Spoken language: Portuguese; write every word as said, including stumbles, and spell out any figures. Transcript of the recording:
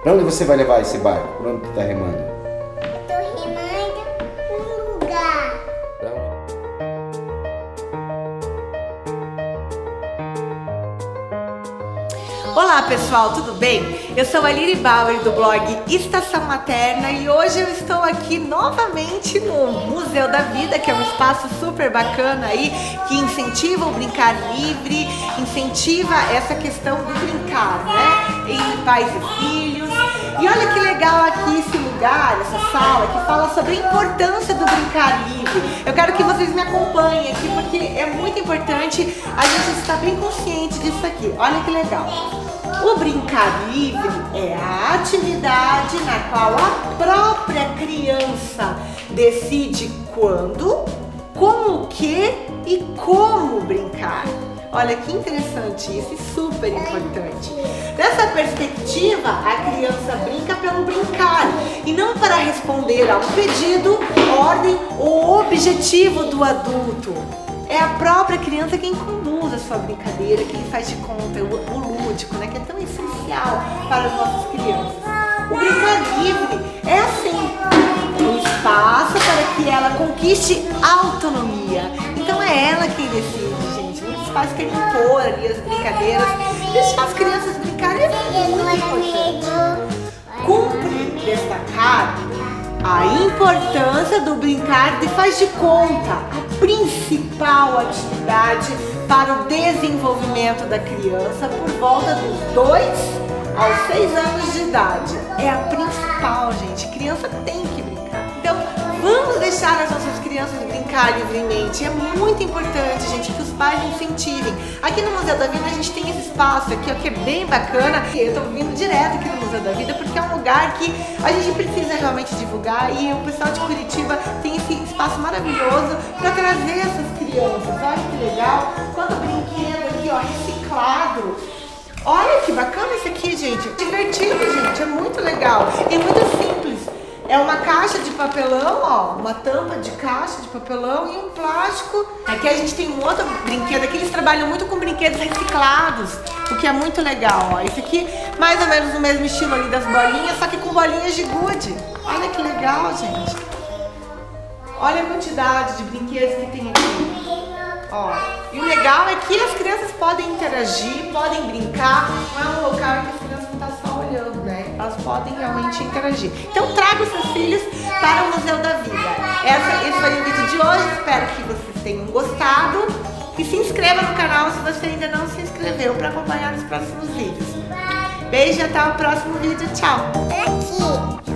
Pra onde você vai levar esse barco? Por onde tu tá remando? Eu tô remando num lugar. Pra onde? Olá pessoal, tudo bem? Eu sou a Lili Bauer do blog Estação Materna e hoje eu estou aqui novamente no Museu da Vida, que é um espaço super bacana aí, que incentiva o brincar livre, incentiva essa questão do brincar, né? Entre pais e filhos. E olha que legal aqui esse lugar, essa sala, que fala sobre a importância do brincar livre. Eu quero que vocês me acompanhem aqui, porque é muito importante a gente estar bem consciente disso aqui. Olha que legal. O brincar livre é a atividade na qual a própria criança decide quando, com o que e como brincar. Olha que interessante isso e super importante. Dessa perspectiva, a criança brinca pelo brincar e não para responder a um pedido, ordem ou objetivo do adulto. É a própria criança quem conduz a sua brincadeira, quem faz de conta, o, o lúdico, né, que é tão essencial para as nossas crianças. O brincar livre é assim, um espaço para que ela conquiste autonomia. Então é ela quem decide, gente. Muitos pais querem impor ali as brincadeiras, deixar as crianças brincarem é muito importante. Cumpre destacar a importância do brincar de faz de conta, a principal atividade para o desenvolvimento da criança por volta dos dois aos seis anos de idade. É a principal, gente. Criança tem que brincar. Então, vamos deixar as nossas crianças brincar livremente. É muito importante, gente, que os pais incentivem. Aqui no Museu da Vida a gente tem esse espaço aqui, ó, que é bem bacana. Eu tô vindo direto aqui no Museu da Vida porque é um lugar que a gente precisa realmente divulgar e o pessoal de Curitiba tem esse espaço maravilhoso para trazer essas crianças. Olha que legal. Quanto brinquedo aqui, ó, reciclado. Olha que bacana isso aqui, gente. Divertido, gente. É muito legal. É muito simples. É uma caixa de papelão, ó, uma tampa de caixa de papelão e um plástico. Aqui a gente tem um outro brinquedo, aqui eles trabalham muito com brinquedos reciclados, o que é muito legal, ó. Esse aqui, mais ou menos no mesmo estilo ali das bolinhas, só que com bolinhas de gude. Olha que legal, gente. Olha a quantidade de brinquedos que tem aqui. Ó, e o legal é que as crianças podem interagir, podem brincar, não é um local em que as crianças não estão só olhando, né? Elas podem realmente interagir. Então traga os seus filhos para o Museu da Vida. Essa, esse foi o vídeo de hoje, espero que vocês tenham gostado. E se inscreva no canal se você ainda não se inscreveu para acompanhar os próximos vídeos. Beijo e até o próximo vídeo, tchau! Aqui.